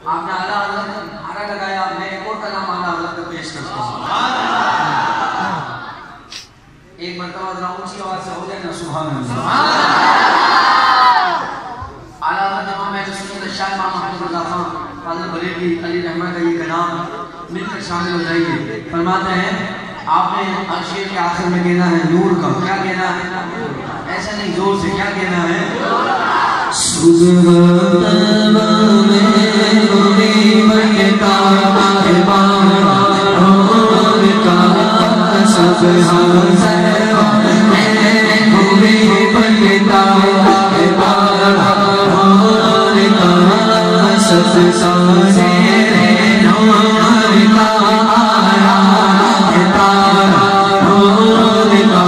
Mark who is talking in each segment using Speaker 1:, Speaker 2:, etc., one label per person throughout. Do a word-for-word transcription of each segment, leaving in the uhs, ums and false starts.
Speaker 1: آپ نے اعلیٰ حضرت نعرہ لگایا، میں ایک اور کلام اعلیٰ حضرت کو پیش کرتا ہوں۔ ایک مرتبہ ذرا اونچی آواز سے ہو جائے نا سبحان اللہ۔ اعلیٰ حضرت امام اہل سنت شاہ امام محمد رضا خان فاضل بریلوی علی رحمہ کا یہ کلام مل کر شامل ہو جائیے۔ فرماتے ہیں آپ نے ہر شعر کے آخر میں کہنا ہے نور کا، کیا کہنا ہے؟ ایسا نہیں، زور سے کیا کہنا ہے؟ سبحان میں گوری بنتا ہے بارا نور کا، سبحان میں گوری بنتا ہے بارا نور کا، سبحان نور کا آیا ہے تارا نور کا،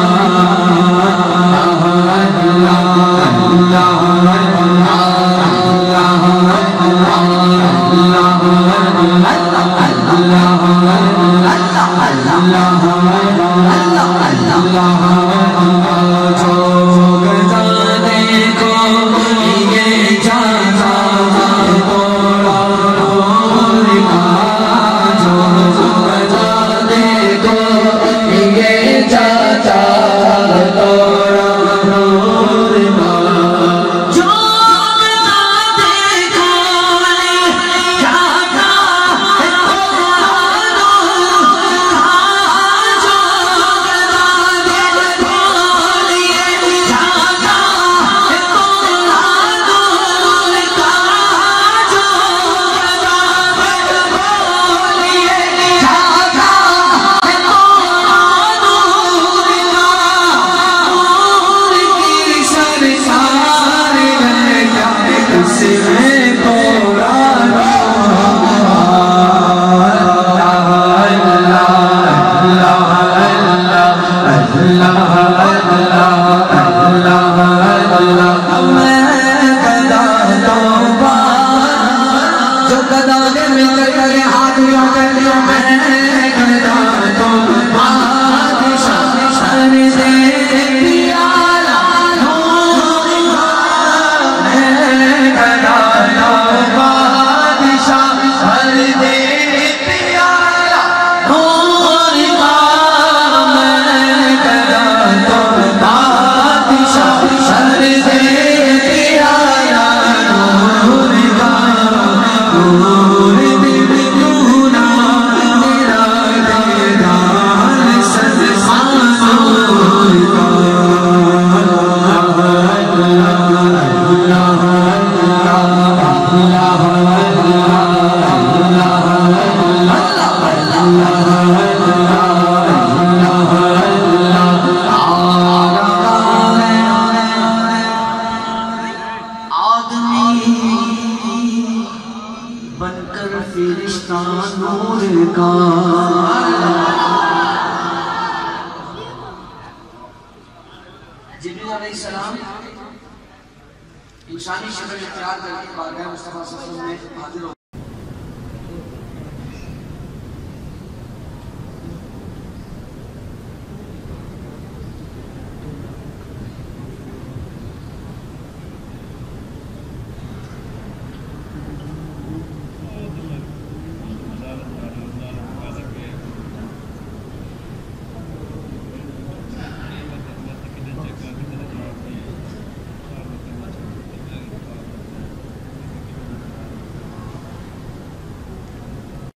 Speaker 1: جبریل علیہ السلام انسانی شکل اختیار کر کے بارگاہ مصطفیٰ صلی اللہ علیہ وسلم میں حاضر ہو